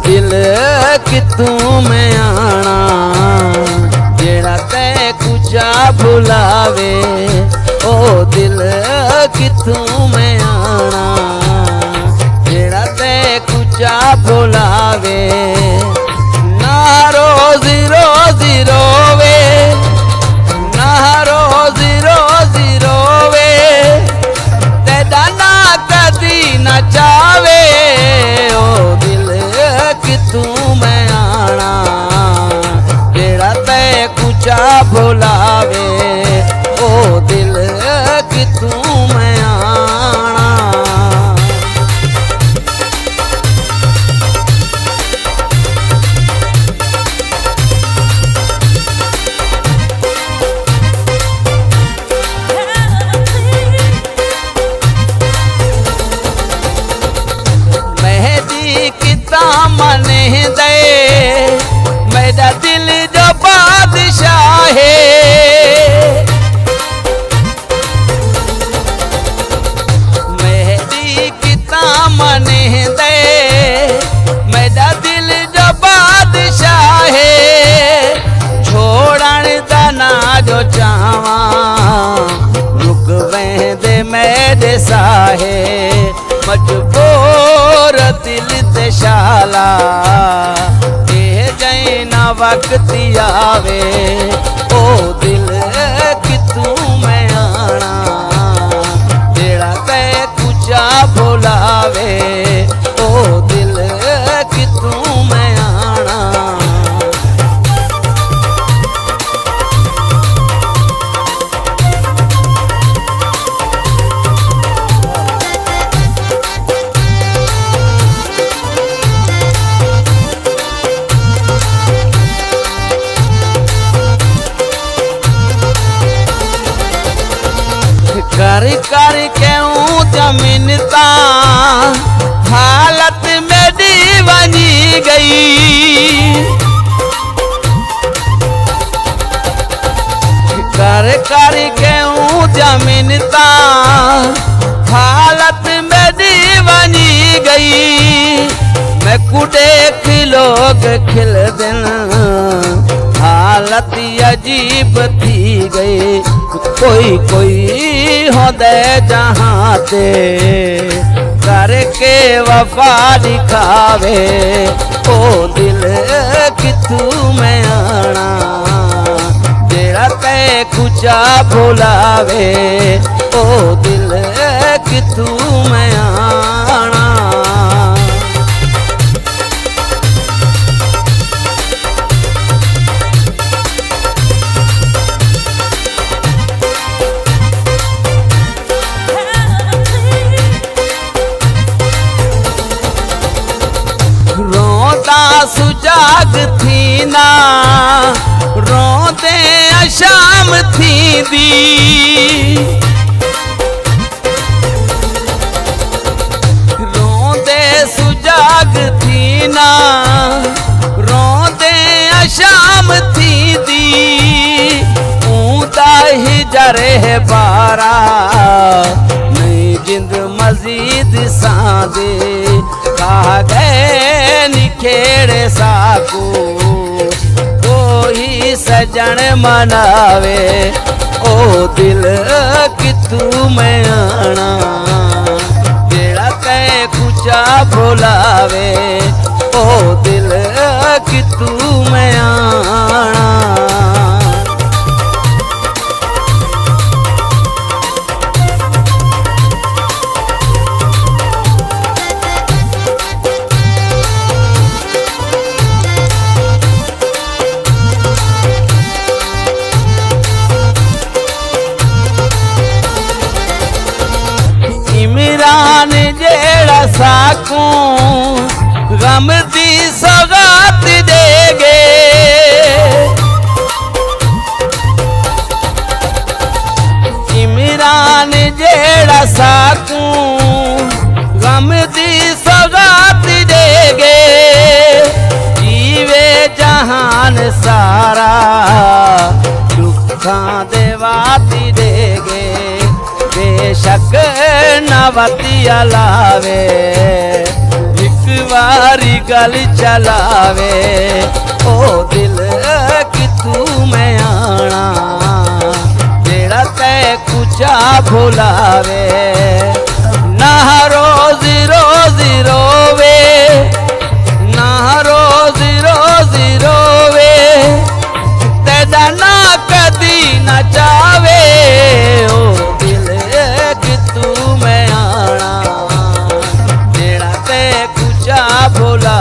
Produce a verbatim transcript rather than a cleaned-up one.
दिल कितों मैं आना जेड़ा ते कुचा भुलावे। ओ दिल कितों मैं आना जेड़ा ते कुचा भुलावे। ना रोजी रोजी रोवे ना रोजी रोजी रोवे तेरा ना कदी न चावे। ओ दिल कितों मैं आना जेड़ा ते कुचा भुलावे। ओ दिल कितों मैं आना। मेहदी किता मने दे मेरा दिल जो बादशाह है। मेहदी किता मने दे मेरा दिल जो बादशाह है। छोड़न दाना जो चावा रुक वेंदे मेरे साहे। मजबूर दिल ते शाला ए जैना वक्त आवे। ओ दिल कितों मैं आना जेड़ा ते कुचा भुलावे। ओ दिल कितों मैं आना। कर कर क्यों जमीनता हालत मेरी बनी गई। कर कर क्यों जमीनता हालत मेरी बनी गई। मैं कुड़े खिलोग खिल दिन हालत अजीब थी गई। कोई कोई होदे जहाँ ते करके वफा दिखावे। ओ दिल कितों मैं आना जेड़ा ते कुचा भुलावे। ओ दिल कितों मैं आना। सुजाग थी ना रोते अशाम थी दी। रोते सुजाग थी ना रोते अशाम थी दी। ऊंदा ही जरे बारा नहीं जिंद मजीद सादे। कहा गए निखेड़े साकू कोई सजन मनावे। ओ दिल कितों मैं आना जेड़ा ते कुचा भुलावे। ओ दिल कितों मैं आना। इमरान जेड़ा साकू गम दी सौगात देगे। इमरान जेड़ा साकू गम दी सौगात देगे। जीवे जहान सारा दुखा देवाती देगे। बेशक नवती अलावे एक बार सारी गल चलावे। ओ दिल कितू मैं आना जेड़ा ते कुचा भुलावे। ना रोजी रोजी रोवे, ना रोजी रोजी रोवे, तेरा ना कदी ना चावे। ओ दिल कितू मैं आना जेड़ा ते कुचा भुला